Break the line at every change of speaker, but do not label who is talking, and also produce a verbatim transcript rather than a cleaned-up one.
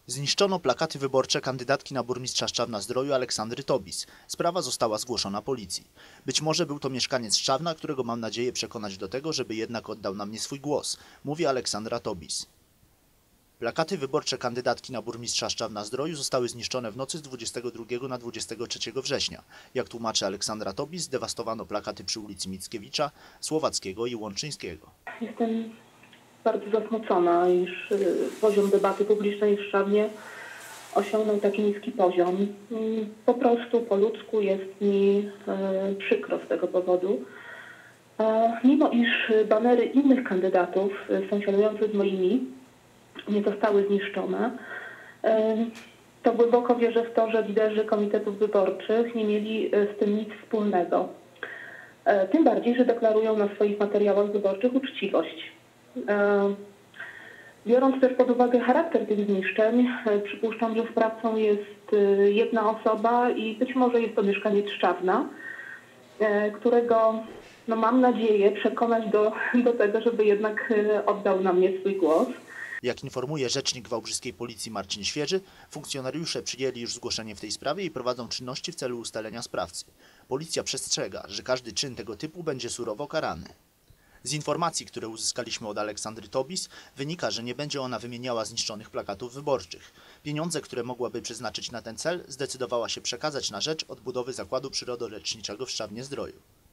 Zniszczono plakaty wyborcze kandydatki na burmistrza Szczawna-Zdroju Aleksandry Tobis. Sprawa została zgłoszona policji. Być może był to mieszkaniec Szczawna, którego mam nadzieję przekonać do tego, żeby jednak oddał na mnie swój głos, mówi Aleksandra Tobis. Plakaty wyborcze kandydatki na burmistrza Szczawna-Zdroju zostały zniszczone w nocy z dwudziestego drugiego na dwudziestego trzeciego września. Jak tłumaczy Aleksandra Tobis, zdewastowano plakaty przy ulicy Mickiewicza, Słowackiego i Łączyńskiego.
Jestem bardzo zasmucona, iż poziom debaty publicznej w Szczawnie osiągnął taki niski poziom. Po prostu po ludzku jest mi przykro z tego powodu. Mimo iż banery innych kandydatów sąsiadujących z moimi nie zostały zniszczone, to głęboko wierzę w to, że liderzy komitetów wyborczych nie mieli z tym nic wspólnego. Tym bardziej, że deklarują na swoich materiałach wyborczych uczciwość. Biorąc też pod uwagę charakter tych zniszczeń, przypuszczam, że sprawcą jest jedna osoba i być może jest to mieszkaniec Szczawna, którego no, mam nadzieję przekonać do, do tego, żeby jednak oddał na mnie swój głos.
Jak informuje rzecznik wałbrzyskiej policji Marcin Świeży, funkcjonariusze przyjęli już zgłoszenie w tej sprawie i prowadzą czynności w celu ustalenia sprawcy. Policja przestrzega, że każdy czyn tego typu będzie surowo karany. Z informacji, które uzyskaliśmy od Aleksandry Tobis, wynika, że nie będzie ona wymieniała zniszczonych plakatów wyborczych. Pieniądze, które mogłaby przeznaczyć na ten cel, zdecydowała się przekazać na rzecz odbudowy Zakładu Przyrodoleczniczego w Szczawnie-Zdroju.